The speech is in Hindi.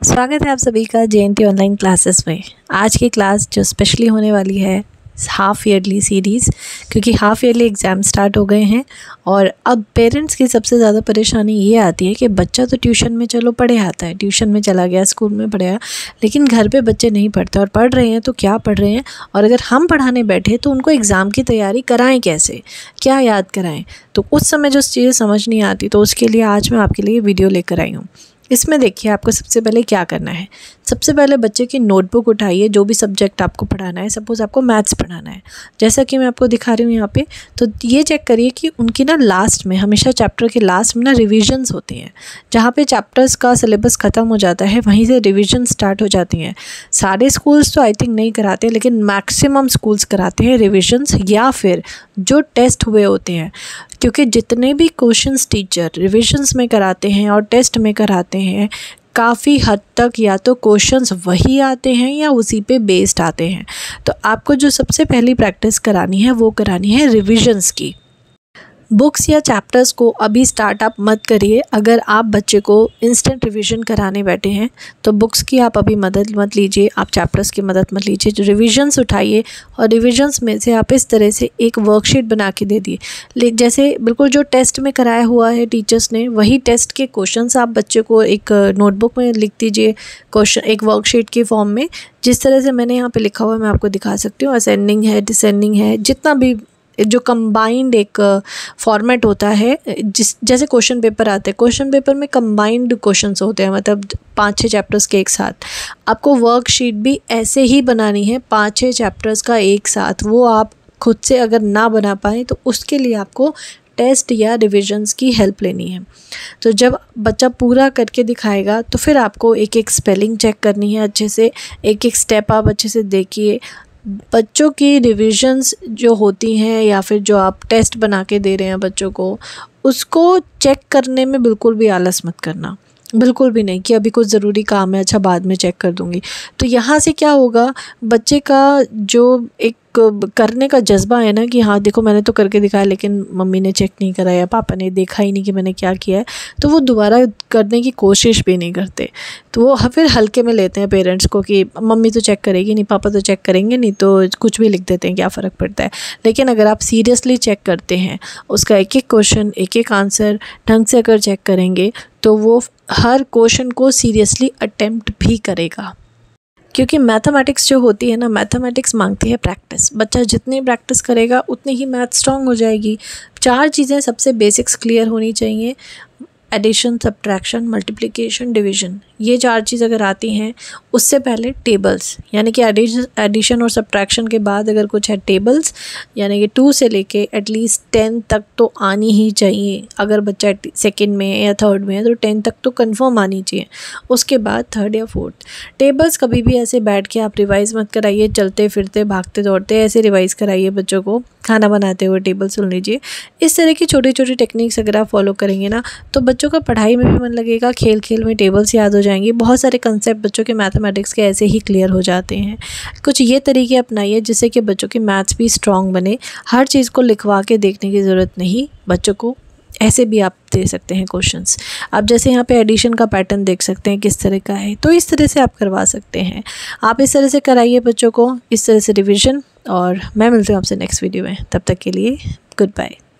स्वागत है आप सभी का JNT ऑनलाइन क्लासेस में। आज की क्लास जो स्पेशली होने वाली है हाफ़ ईयरली सीरीज़, क्योंकि हाफ़ ईयरली एग्ज़ाम स्टार्ट हो गए हैं और अब पेरेंट्स की सबसे ज़्यादा परेशानी ये आती है कि बच्चा तो ट्यूशन में चलो पढ़े आता है, ट्यूशन में चला गया, स्कूल में पढ़ा, लेकिन घर पे बच्चे नहीं पढ़ते और पढ़ रहे हैं तो क्या पढ़ रहे हैं, और अगर हम पढ़ाने बैठे तो उनको एग्ज़ाम की तैयारी कराएं कैसे, क्या याद कराएं। तो उस समय जो चीज़ें समझ नहीं आती, तो उसके लिए आज मैं आपके लिए वीडियो लेकर आई हूँ। इसमें देखिए आपको सबसे पहले क्या करना है। सबसे पहले बच्चे की नोटबुक उठाइए, जो भी सब्जेक्ट आपको पढ़ाना है। सपोज़ आपको मैथ्स पढ़ाना है, जैसा कि मैं आपको दिखा रही हूँ यहाँ पे, तो ये चेक करिए कि उनकी ना लास्ट में, हमेशा चैप्टर के लास्ट में ना रिविजन्स होती हैं। जहाँ पे चैप्टर्स का सिलेबस ख़त्म हो जाता है वहीं से रिविजन स्टार्ट हो जाती हैं। सारे स्कूल्स तो आई थिंक नहीं कराते, लेकिन मैक्सिमम स्कूल्स कराते हैं रिविजन्स, या फिर जो टेस्ट हुए होते हैं, क्योंकि जितने भी क्वेश्चंस टीचर रिविजन्स में कराते हैं और टेस्ट में कराते हैं, काफ़ी हद तक या तो क्वेश्चंस वही आते हैं या उसी पे बेस्ड आते हैं। तो आपको जो सबसे पहली प्रैक्टिस करानी है वो करानी है रिविजन्स की। बुक्स या चैप्टर्स को अभी स्टार्ट आप मत करिए। अगर आप बच्चे को इंस्टेंट रिवीजन कराने बैठे हैं तो बुक्स की आप अभी मदद मत लीजिए, आप चैप्टर्स की मदद मत लीजिए। जो रिविजन्स उठाइए और रिविजन्स में से आप इस तरह से एक वर्कशीट बना के दे दिए, जैसे बिल्कुल जो टेस्ट में कराया हुआ है टीचर्स ने, वही टेस्ट के क्वेश्चंस आप बच्चे को एक नोटबुक में लिख दीजिए, क्वेश्चन एक वर्कशीट की फॉर्म में। जिस तरह से मैंने यहाँ पे लिखा हुआ है मैं आपको दिखा सकती हूँ। असेंडिंग है, डिसेंडिंग है, जितना भी जो कंबाइंड एक फॉर्मेट होता है, जैसे क्वेश्चन पेपर आते हैं, क्वेश्चन पेपर में कंबाइंड क्वेश्चंस होते हैं, मतलब 5-6 चैप्टर्स के एक साथ। आपको वर्कशीट भी ऐसे ही बनानी है, 5-6 चैप्टर्स का एक साथ। वो आप खुद से अगर ना बना पाएँ तो उसके लिए आपको टेस्ट या रिविजन्स की हेल्प लेनी है। तो जब बच्चा पूरा करके दिखाएगा तो फिर आपको एक एक स्पेलिंग चेक करनी है अच्छे से, एक एक स्टेप आप अच्छे से देखिए। बच्चों की रिविजन्स जो होती हैं या फिर जो आप टेस्ट बना के दे रहे हैं बच्चों को, उसको चेक करने में बिल्कुल भी आलस मत करना, बिल्कुल भी नहीं कि अभी कुछ ज़रूरी काम है, अच्छा बाद में चेक कर दूँगी। तो यहाँ से क्या होगा, बच्चे का जो एक करने का जज्बा है ना कि हाँ देखो मैंने तो करके दिखाया लेकिन मम्मी ने चेक नहीं करा या पापा ने देखा ही नहीं कि मैंने क्या किया है, तो वो दोबारा करने की कोशिश भी नहीं करते। तो वो फिर हल्के में लेते हैं पेरेंट्स को कि मम्मी तो चेक करेगी नहीं, पापा तो चेक करेंगे नहीं, तो कुछ भी लिख देते हैं, क्या फ़र्क पड़ता है। लेकिन अगर आप सीरियसली चेक करते हैं, उसका एक एक क्वेश्चन, एक एक आंसर ढंग से अगर चेक करेंगे तो वो हर क्वेश्चन को सीरियसली अटेम्प्ट भी करेगा। क्योंकि मैथमेटिक्स जो होती है ना, मैथमेटिक्स मांगती है प्रैक्टिस। बच्चा जितनी प्रैक्टिस करेगा उतनी ही मैथ स्ट्रॉन्ग हो जाएगी। 4 चीज़ें सबसे बेसिक्स क्लियर होनी चाहिए: एडिशन, सब्ट्रैक्शन, मल्टीप्लिकेशन, डिवीज़न। ये 4 चीज़ अगर आती हैं, उससे पहले टेबल्स, यानी कि एडिशन और सब्ट्रैक्शन के बाद अगर कुछ है टेबल्स, यानी कि 2 से लेके एटलीस्ट 10 तक तो आनी ही चाहिए। अगर बच्चा सेकंड में या थर्ड में है तो 10 तक तो कंफर्म आनी चाहिए, उसके बाद थर्ड या फोर्थ। टेबल्स कभी भी ऐसे बैठ के आप रिवाइज़ मत कराइए, चलते फिरते भागते दौड़ते ऐसे रिवाइज़ कराइए बच्चों को। खाना बनाते हुए टेबल सुन लीजिए। इस तरह की छोटी छोटी टेक्निक्स अगर आप फॉलो करेंगे ना, तो बच्चों का पढ़ाई में भी मन लगेगा, खेल खेल में टेबल्स याद हो जाएंगी। बहुत सारे कंसेप्ट बच्चों के मैथमेटिक्स के ऐसे ही क्लियर हो जाते हैं। कुछ ये तरीके अपनाइए जिससे कि बच्चों की मैथ्स भी स्ट्रॉन्ग बने। हर चीज़ को लिखवा के देखने की ज़रूरत नहीं, बच्चों को ऐसे भी आप दे सकते हैं क्वेश्चंस। आप जैसे यहाँ पे एडिशन का पैटर्न देख सकते हैं किस तरह का है, तो इस तरह से आप करवा सकते हैं। आप इस तरह से कराइए बच्चों को, इस तरह से रिवीजन। और मैं मिलती हूँ आपसे नेक्स्ट वीडियो में, तब तक के लिए गुड बाय।